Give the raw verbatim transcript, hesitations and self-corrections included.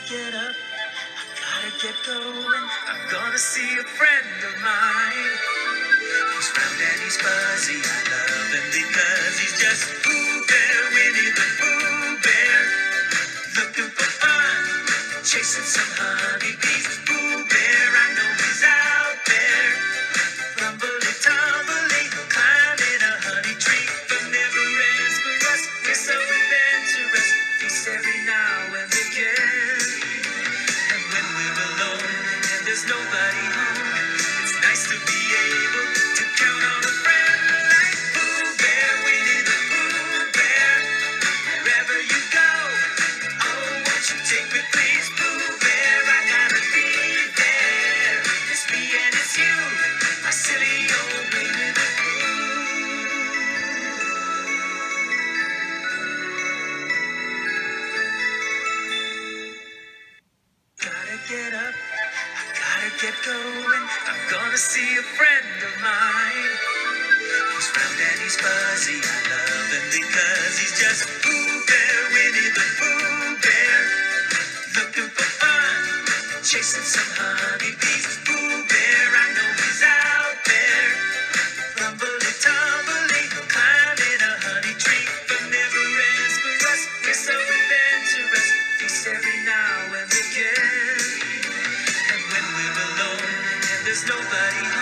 get up, I gotta get going. I'm gonna see a friend of mine. He's round and he's fuzzy, I love him because he's just Pooh Bear, Winnie the Pooh Bear. Looking for fun, chasing some honeybees. Pooh Bear, I know he's out there. Rumbly tumbly, climbing a honey tree. But never ends for us, we're so adventurous. Feast every now and again. And when we're alone and there's nobody home, it's nice to be able to count on a friend like Pooh Bear, Winnie the Pooh Bear. Wherever you go, oh, won't you take me please, Pooh Bear? I gotta be there. It's me and it's you, my silly old Winnie the Pooh. Gotta get up, I gotta get going. I'm gonna see a friend of mine. He's round and he's fuzzy, I love him because he's just Pooh Bear, Winnie the Pooh Bear. Looking for fun, chasing some honeybees. Pooh Bear, I know he's out there. Rumbly tumbly, climbing a honey tree. But never ends for us, we're so adventurous. Feast every now and again. And when we're alone and there's nobody